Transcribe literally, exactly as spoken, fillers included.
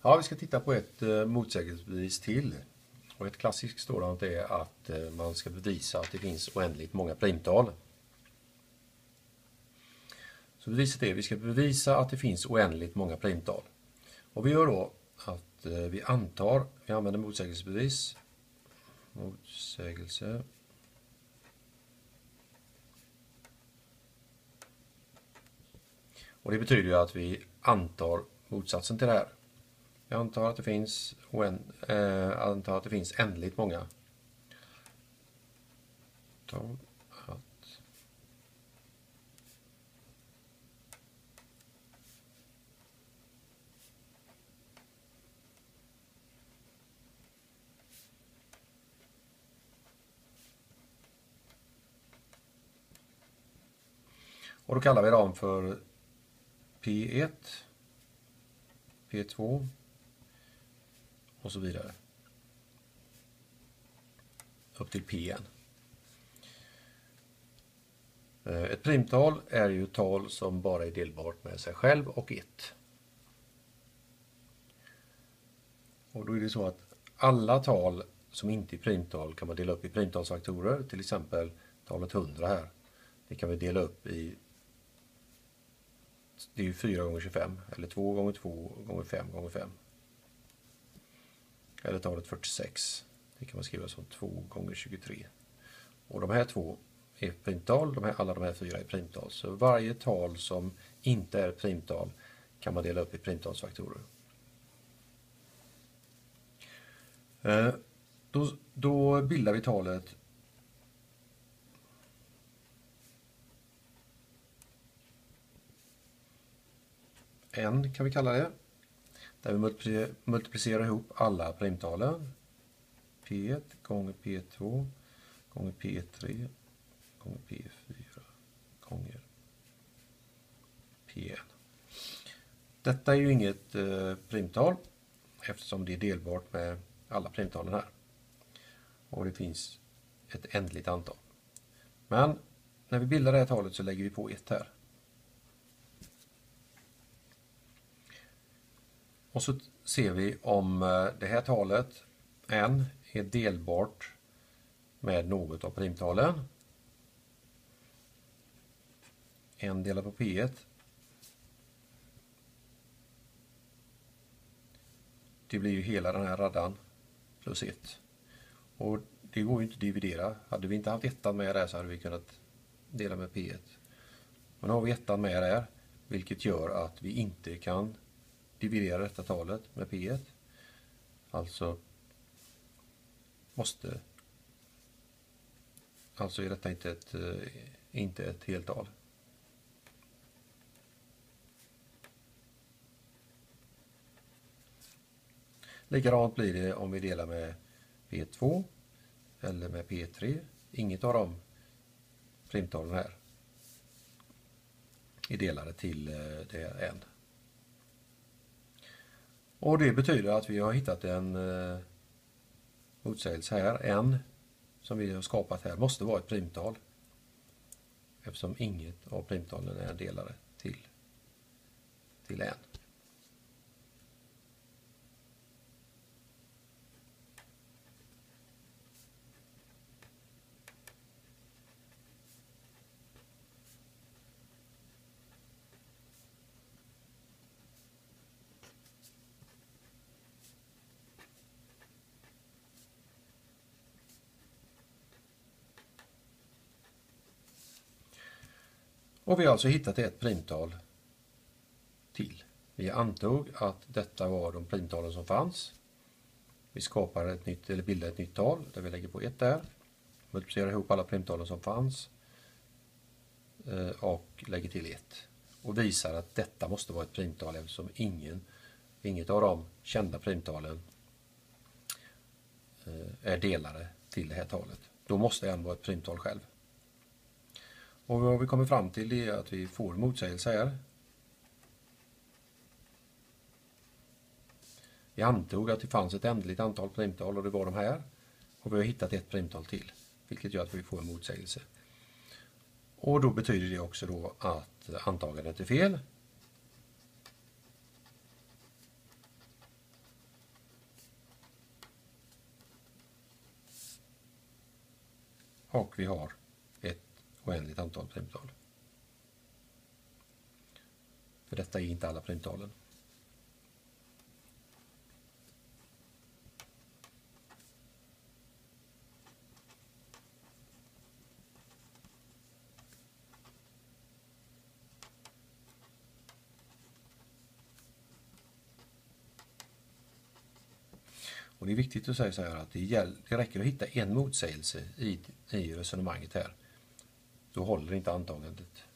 Ja, vi ska titta på ett eh, motsägelsebevis till. Och ett klassiskt sådant är att eh, man ska bevisa att det finns oändligt många primtal. Så beviset är att vi ska bevisa att det finns oändligt många primtal. Och vi gör då att eh, vi antar, vi använder motsägelsebevis. Motsägelse. Och det betyder ju att vi antar motsatsen till det här. Jag antar att det finns, oänd, eh, antar att det finns ändligt många. Antar att och då kallar vi dem för P ett, P två och så vidare. Upp till P N. Ett primtal är ju tal som bara är delbart med sig själv och ett. Och då är det så att alla tal som inte är primtal kan man dela upp i primtalsfaktorer. Till exempel talet hundra här. Det kan vi dela upp i, det är ju fyra gånger tjugofem, eller två gånger två gånger fem gånger fem. Eller talet fyrtiosex. Det kan man skriva som två gånger tjugotre. Och de här två är primtal, de här, alla de här fyra är primtal. Så varje tal som inte är primtal kan man dela upp i primtalsfaktorer. Eh, då, då bildar vi talet n kan vi kalla det. Där vi multiplicerar ihop alla primtalen. P ett gånger P två gånger P tre gånger P fyra gånger P N. Detta är ju inget eh, primtal eftersom det är delbart med alla primtalen här. Och det finns ett ändligt antal. Men när vi bildar det här talet så lägger vi på ett här. Och så ser vi om det här talet n är delbart med något av primtalen. n delat på P ett. Det blir ju hela den här raddan plus ett. Och det går ju inte att dividera. Hade vi inte haft ettan med där så hade vi kunnat dela med P ett. Men nu har vi ettan med där, vilket gör att vi inte kan dividera detta talet med P ett. Alltså måste alltså är detta inte ett, inte ett heltal. Likadant blir det om vi delar med P två eller med P tre. Inget av de primtalen här är delade till det n. Och det betyder att vi har hittat en eh, motsägelse här. N som vi har skapat här måste vara ett primtal. Eftersom inget av primtalen är delade till, till n. Och vi har alltså hittat ett primtal till. Vi antog att detta var de primtalen som fanns. Vi skapar ett nytt, eller bildar ett nytt tal där vi lägger på ett där. Multiplicerar ihop alla primtalen som fanns. Och lägger till ett. Och visar att detta måste vara ett primtal eftersom ingen, inget av de kända primtalen är delade till det här talet. Då måste n vara ett primtal själv. Och vad vi kommer fram till är att vi får motsägelse här. Vi antog att det fanns ett ändligt antal primtal och det var de här. Och vi har hittat ett primtal till, vilket gör att vi får en motsägelse. Och då betyder det också då att antagandet är fel. och vi har ett oändligt antal primtal. För detta är inte alla primtalen. Och det är viktigt att säga så här att det, gäll, det räcker att hitta en motsägelse i, i resonemanget här. Då håller inte antagandet.